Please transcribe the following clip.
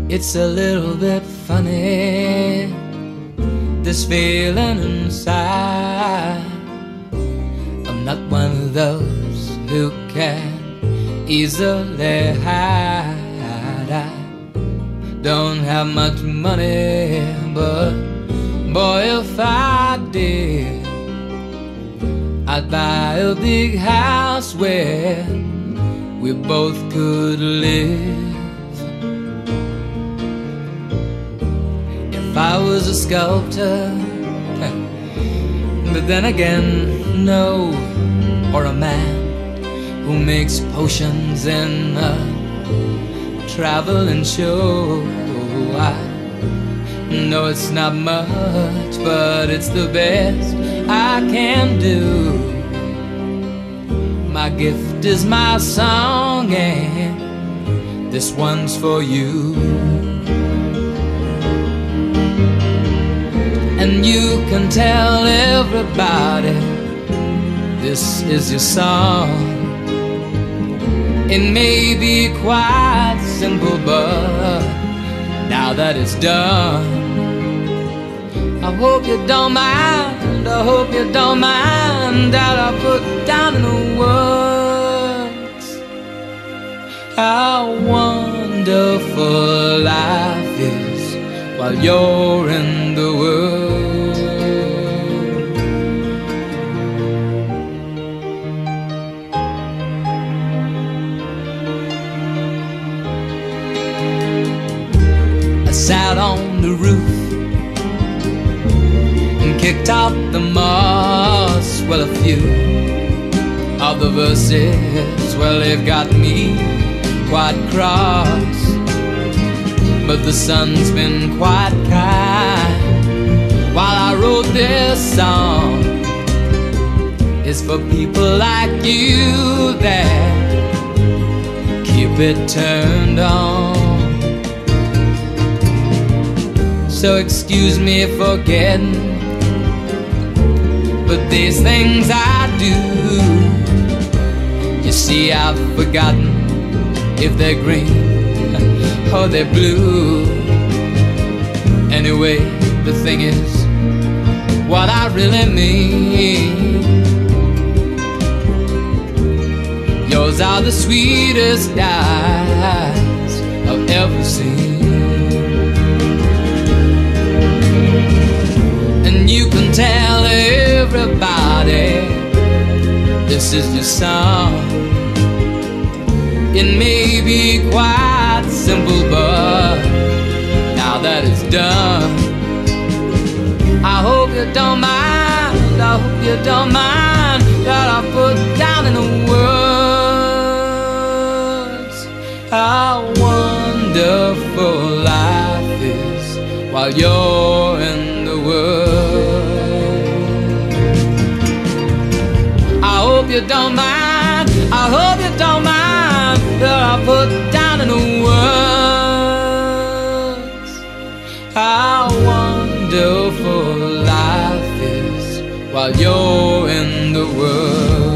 It's a little bit funny, this feeling inside. I'm not one of those who can easily hide. I don't have much money, but boy, if I did, I'd buy a big house where we both could live. If I was a sculptor, but then again, no, or a man who makes potions in a traveling show. I know it's not much, but it's the best I can do. My gift is my song, and this one's for you. And you can tell everybody this is your song. It may be quite simple, but now that it's done, I hope you don't mind, I hope you don't mind that I put down in the words how wonderful life is while you're in the world. I sat on the roof and kicked out the moss. Well, a few of the verses, well, they've got me quite cross. But the sun's been quite kind while I wrote this song. It's for people like you that keep it turned on. So excuse me for getting, but these things I do, you see, I've forgotten if they're green or they're blue. Anyway, the thing is, what I really mean, yours are the sweetest eyes I've ever seen. And you can tell everybody this is your song. It may be quite simple, but now that it's done, I hope you don't mind, I hope you don't mind that I put down in the words how wonderful life is while you're in the world. I hope you don't mind, I hope you don't mind that I put down in the words how wonderful life is while you're in the world.